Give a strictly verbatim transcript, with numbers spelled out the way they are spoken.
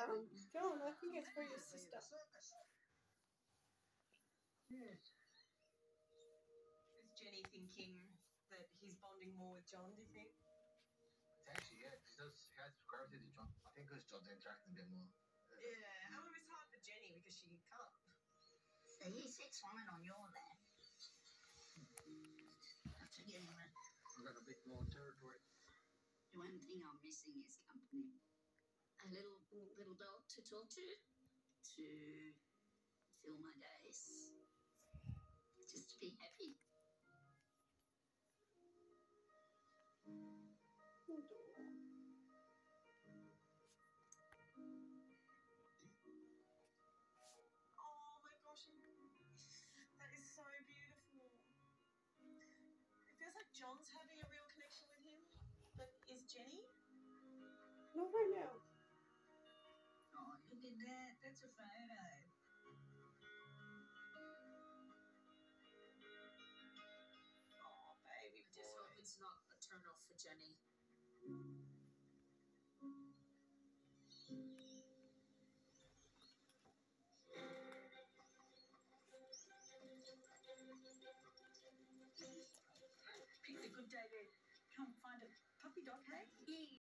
Um, John, I think it's for your sister. Yes. Is Jenny thinking that he's bonding more with John, do you think? Potentially, yeah. She does. She has gravity to John. I think because John's interacting a bit more. Yeah, however, it's hard for Jenny because she can't. So he's sex woman on your land. Have to get him a... We've got a bit more territory. The one thing I'm missing is company. A little little dog to talk to, to fill my days, just to be happy. Oh my gosh, that is so beautiful. It feels like John's having a real connection with him, but is Jenny? Not right now. Oh, look at that. That's a photo. Oh, baby boy. Just hope it's not a turn off for Jenny. Picked a good day to come find a puppy dog, hey? Yeah.